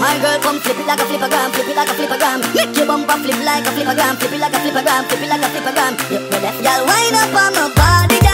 My girl, come flip it like a flippergram, flip it like a flippergram. Make your bumper flip like a flippergram, flip it like a flippergram, flip it like a flippergram. You left, y'all wind up on my body.